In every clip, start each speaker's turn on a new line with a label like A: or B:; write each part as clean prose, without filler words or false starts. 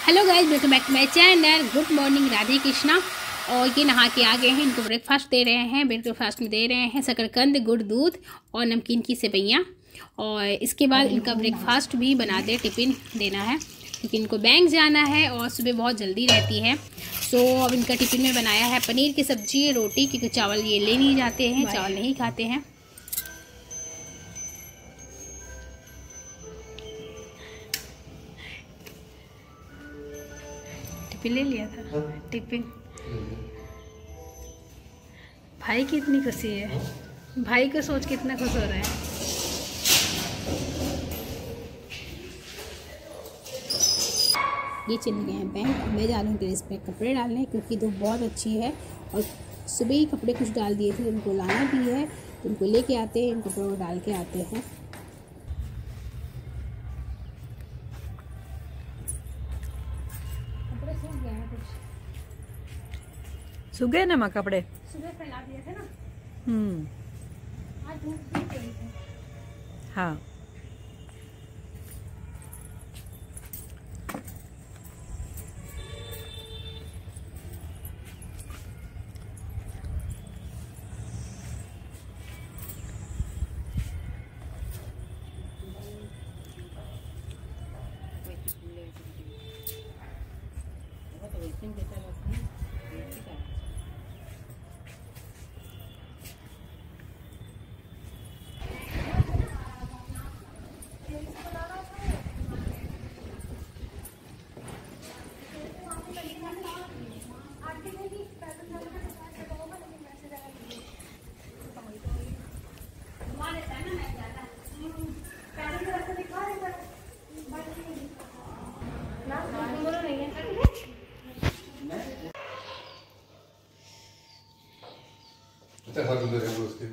A: Hello guys, welcome back to my channel. Good morning, Radhe Krishna. और ये नहा के आ गए हैं, इनको ब्रेकफास्ट दे रहे हैं। ब्रेकफास्ट में दे रहे हैं शकरकंद, गुड़, दूध और नमकीन की सेवइयाँ। और इसके बाद इनका ब्रेकफास्ट भी बना दे, टिफ़िन देना है क्योंकि इनको बैंक जाना है और सुबह बहुत जल्दी रहती है। सो अब इनका टिफ़िन में बनाया है पनीर की सब्ज़ी, रोटी, क्योंकि चावल ये ले नहीं जाते हैं, चावल नहीं खाते हैं। टिफिन ले लिया था, टिफिन। भाई की इतनी खुशी है, भाई को सोच के इतना खुश हो रहा है। ये चले गए हैं बैंक। मैं जा रही हूँ ड्रेस पे कपड़े डालने क्योंकि धूप बहुत अच्छी है और सुबह ही कपड़े कुछ डाल दिए थे, उनको लाना भी है, तो उनको लेके आते हैं, इन कपड़ों को डाल के आते हैं। कपड़े सूख गए हैं, कुछ
B: सूख गए ना माँ कपड़े,
A: सुबह फैला दिए थे ना। आज धूप भी तेज है।
B: हाँ।
C: उसके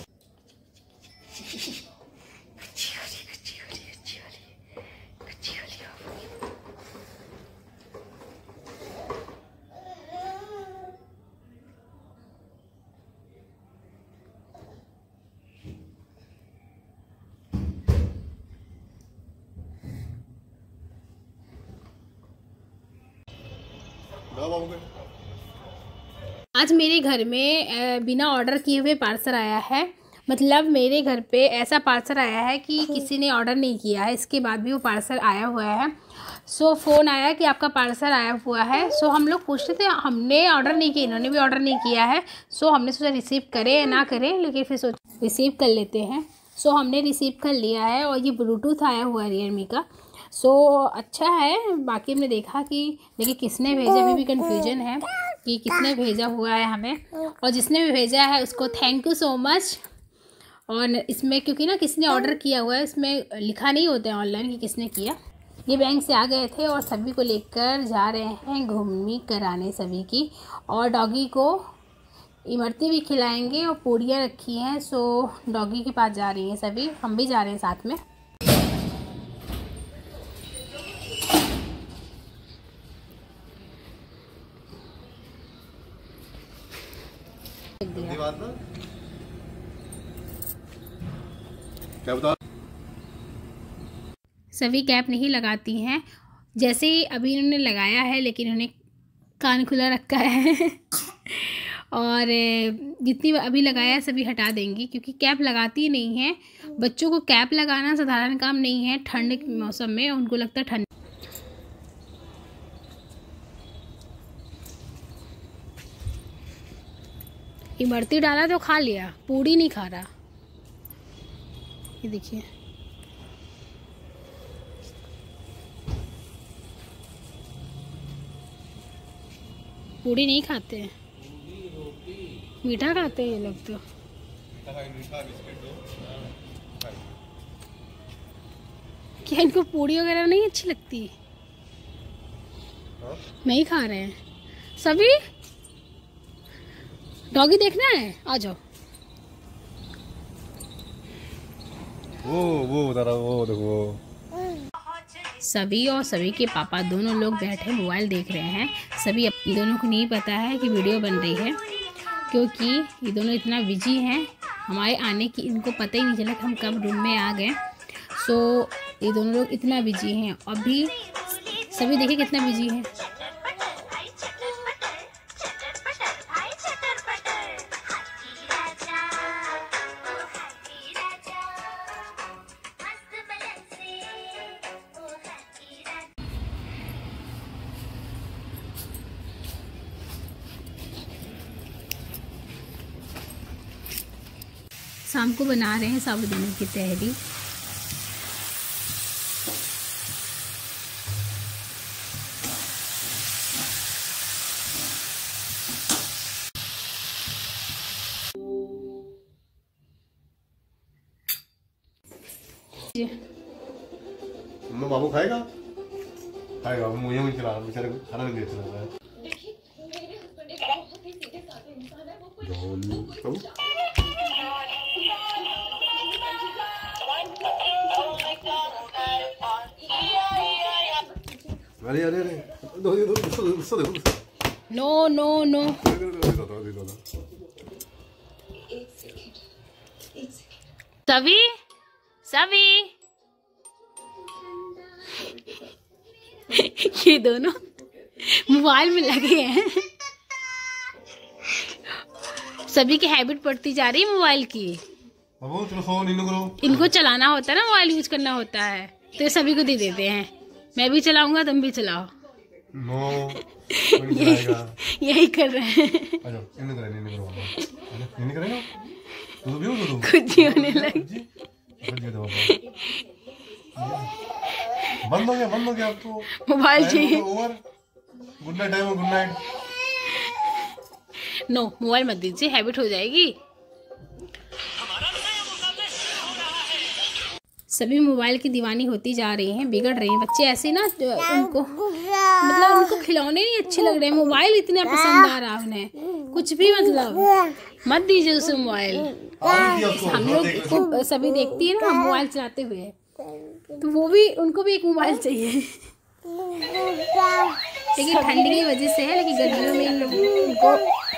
A: आज मेरे घर में बिना ऑर्डर किए हुए पार्सल आया है। मतलब मेरे घर पे ऐसा पार्सल आया है कि किसी ने ऑर्डर नहीं किया है, इसके बाद भी वो पार्सल आया हुआ है। सो फ़ोन आया कि आपका पार्सल आया हुआ है। सो हम लोग पूछते थे, हमने ऑर्डर नहीं किया, इन्होंने भी ऑर्डर नहीं किया है। सो हमने सोचा रिसीव करें या ना करें, लेकिन फिर सोच रिसीव कर लेते हैं। सो हमने रिसीव कर लिया है और ये ब्लूटूथ आया हुआ है रियलमी का। सो अच्छा है। बाकी हमने देखा कि देखिए किसने भेजा, अभी भी कन्फ्यूजन है कि किसने भेजा हुआ है हमें, और जिसने भी भेजा है उसको थैंक यू सो मच। और इसमें क्योंकि ना किसने ऑर्डर किया हुआ है, इसमें लिखा नहीं होता है ऑनलाइन कि किसने किया। ये बैंक से आ गए थे और सभी को लेकर जा रहे हैं घूमने कराने सभी की, और डॉगी को इमरती भी खिलाएंगे और पूड़ियाँ रखी हैं। सो डॉगी के पास जा रही हैं सभी, हम भी जा रहे हैं साथ में।
C: क्या बता?
A: सभी कैप नहीं लगाती हैं, जैसे अभी इन्होंने लगाया है, लेकिन इन्होंने कान खुला रखा है और जितनी अभी लगाया है सभी हटा देंगी क्योंकि कैप लगाती नहीं है। बच्चों को कैप लगाना साधारण काम नहीं है, ठंड के मौसम में उनको लगता है ठंड। इमरती डाला तो खा लिया, पूड़ी नहीं खा रहा। ये देखिए, पूड़ी नहीं खाते हैं, मीठा खाते हैं ये लोग तो। क्या इनको पूड़ी वगैरह नहीं अच्छी लगती? नहीं खा रहे हैं सभी। डॉगी देखना है, आ जाओ।
C: वो बता रहा, वो देखो
A: सभी और सभी के पापा दोनों लोग बैठे मोबाइल देख रहे हैं। सभी दोनों को नहीं पता है कि वीडियो बन रही है, क्योंकि ये दोनों इतना बिजी हैं। हमारे आने की इनको पता ही नहीं चला कि हम कब रूम में आ गए। सो ये दोनों लोग इतना बिजी हैं। अभी सभी देखिए कितना बिजी है। शाम को बना रहे हैं साबूदाने की तहरी।
C: मम्मा बाबू खाएगा? खाएगा। मुझे नहीं खिला, बेचारे को खाना नहीं देते रहा है। अरे अरे अरे
A: नो नो नो। सभी सभी ये दोनों मोबाइल में लगे हैं। सभी की हैबिट पड़ती जा रही है मोबाइल की। इनको चलाना होता है ना, मोबाइल यूज करना होता है, तो ये सभी को दे देते हैं। मैं भी चलाऊंगा, तुम भी चलाओ।
C: नो,
A: यही कर रहे हैं। खुद ही होने लगी।
C: बंद हो गया आपको
A: मोबाइल चाहिए।
C: Good night time, good night.
A: No, mobile मत दीजिए, हैबिट हो जाएगी। सभी मोबाइल की दीवानी होती जा रही हैं, बिगड़ रही हैं बच्चे ऐसे ना। उनको खिलौने नहीं अच्छे लग रहे हैं, मोबाइल इतना पसंद आ रहा उन्हें। कुछ भी मत दीजिए उसे मोबाइल। हम लोग सभी देखती है ना हम मोबाइल चलाते हुए, तो उनको भी एक मोबाइल चाहिए। लेकिन ठंड की वजह से है, लेकिन गर्मियों में इन लोगों को